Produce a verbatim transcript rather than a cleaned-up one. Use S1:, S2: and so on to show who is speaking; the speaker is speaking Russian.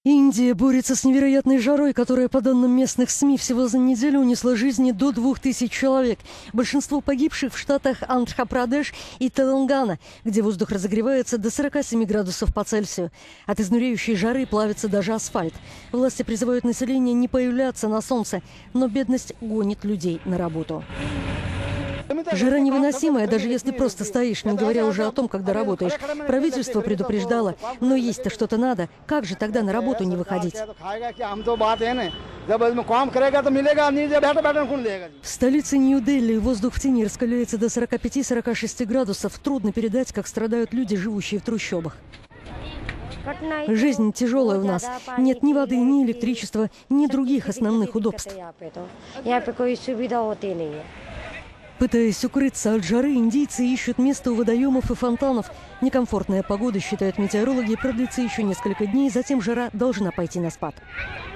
S1: Индия борется с невероятной жарой, которая, по данным местных СМИ, всего за неделю унесла жизни до двух тысяч человек. Большинство погибших в штатах Андхра-Прадеш и Телангана, где воздух разогревается до сорока семи градусов по Цельсию. От изнуряющей жары плавится даже асфальт. Власти призывают население не появляться на солнце, но бедность гонит людей на работу. Жара невыносимая, даже если просто стоишь, не говоря уже о том, когда работаешь. Правительство предупреждало, но есть-то что-то надо. Как же тогда на работу не выходить? В столице Нью-Дели воздух в тени раскаляется до сорока пяти — сорока шести градусов. Трудно передать, как страдают люди, живущие в трущобах. Жизнь тяжелая у нас. Нет ни воды, ни электричества, ни других основных удобств. Пытаясь укрыться от жары, индийцы ищут место у водоемов и фонтанов. Некомфортная погода, считают метеорологи, продлится еще несколько дней, затем жара должна пойти на спад.